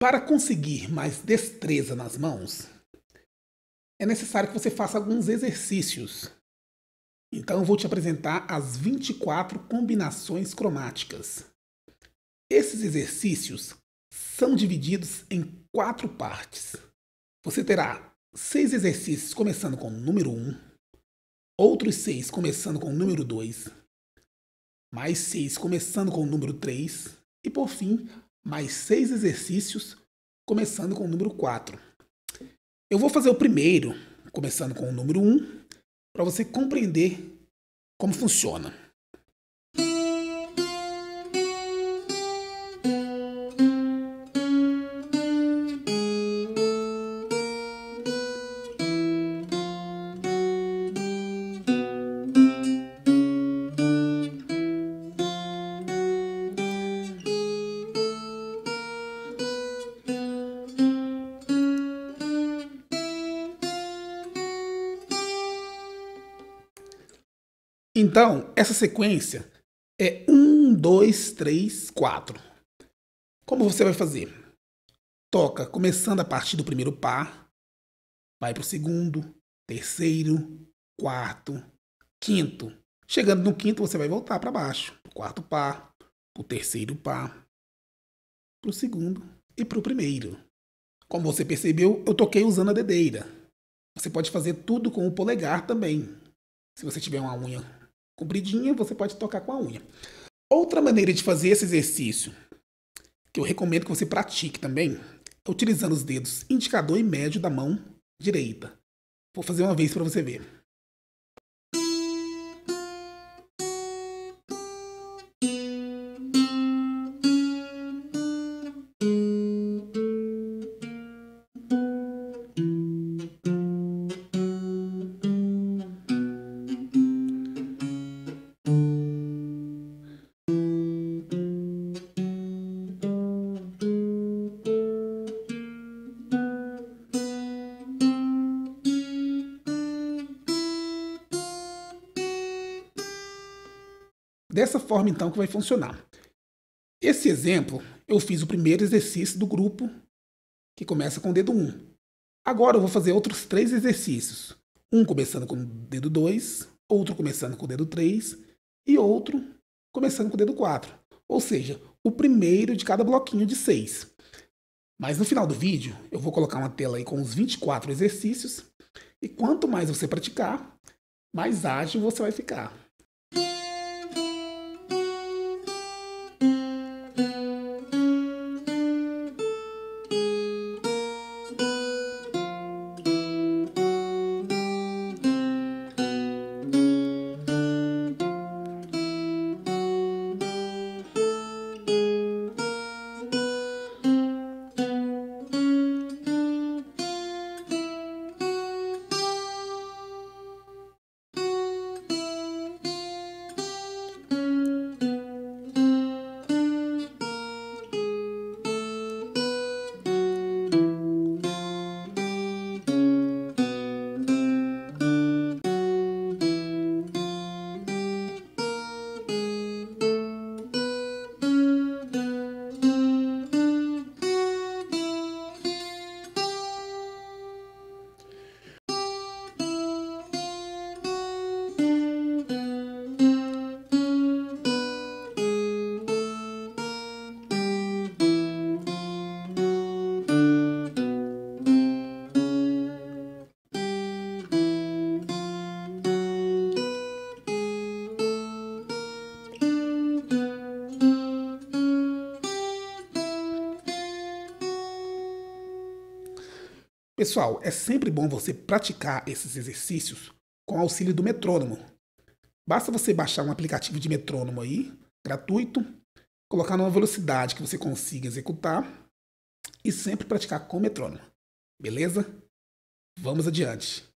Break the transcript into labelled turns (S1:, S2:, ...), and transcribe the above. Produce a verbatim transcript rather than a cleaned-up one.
S1: Para conseguir mais destreza nas mãos, é necessário que você faça alguns exercícios. Então eu vou te apresentar as vinte e quatro combinações cromáticas. Esses exercícios são divididos em quatro partes. Você terá seis exercícios começando com o número um, outros seis começando com o número dois, mais seis começando com o número três e, por fim, mais seis exercícios começando com o número quatro. Eu vou fazer o primeiro, começando com o número um, para você compreender como funciona. Então, essa sequência é um, dois, três, quatro. Como você vai fazer? Toca começando a partir do primeiro par, vai para o segundo, terceiro, quarto, quinto. Chegando no quinto, você vai voltar para baixo, para o quarto par, para o terceiro par, para o segundo e para o primeiro. Como você percebeu, eu toquei usando a dedeira. Você pode fazer tudo com o polegar também. Se você tiver uma unha compridinha, você pode tocar com a unha. Outra maneira de fazer esse exercício, que eu recomendo que você pratique também, é utilizando os dedos indicador e médio da mão direita. Vou fazer uma vez para você ver. Dessa forma, então, que vai funcionar. Esse exemplo, eu fiz o primeiro exercício do grupo, que começa com o dedo um. Agora eu vou fazer outros três exercícios. Um começando com o dedo dois, outro começando com o dedo três e outro começando com o dedo quatro. Ou seja, o primeiro de cada bloquinho de seis. Mas no final do vídeo, eu vou colocar uma tela aí com os vinte e quatro exercícios. E quanto mais você praticar, mais ágil você vai ficar. Pessoal, é sempre bom você praticar esses exercícios com auxílio do metrônomo. Basta você baixar um aplicativo de metrônomo aí, gratuito, colocar numa velocidade que você consiga executar e sempre praticar com o metrônomo. Beleza? Vamos adiante.